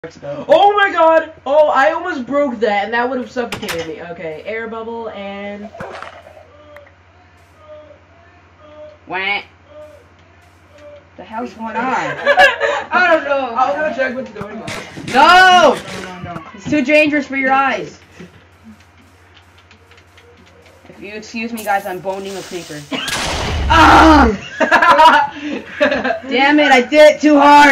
Oh my god! Oh, I almost broke that, and that would have suffocated me. Okay, air bubble and... Wah. The hell's going on? I don't know. I'll go check what's going on. No! No. It's too dangerous for your eyes. If you excuse me, guys, I'm boning a creeper. Ah! Damn it, I did it too hard!